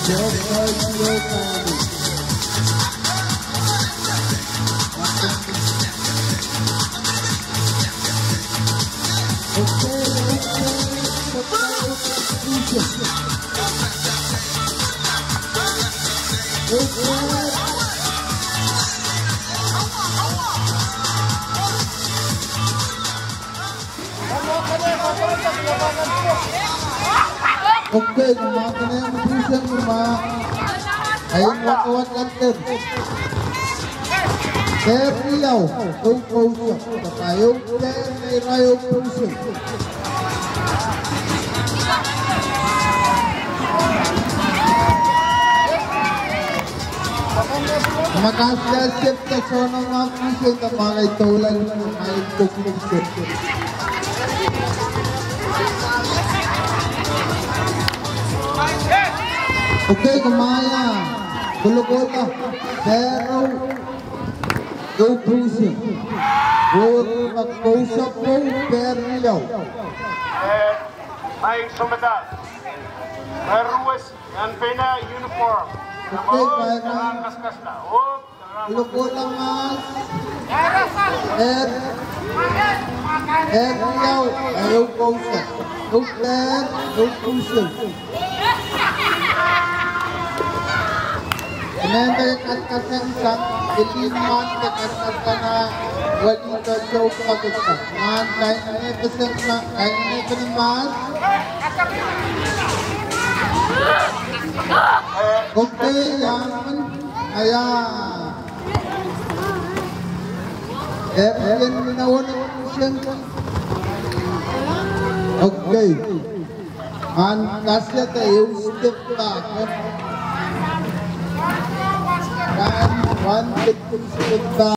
Oke, kemakan yang berpusian rumah. Ayo wat-wat lantar. Terliau, kau pusian. Tayo, terliau pusian. Terima kasih siap ke sono mapusian tamalay tulan ay pusian. Oke, kumaya. Kulukota. Pero go pusin. Mag-usap po, perliaw. May sumedad. Ruwes yan pina uniform. Oke, kaya Kaskas na. Kulukota mas. Perliaw. Ayaw pusin. Ukter, go pusin. Kemudian kat-kat ng isang iliman kat-kat ka na wali ka joke pagkakita. Man, kahit na ipasang na, kahit na ipanaman. Okay, yan. Ayan. Yan ginawa na siyang. Okay. Man, kasya tayo, step back. Dan one big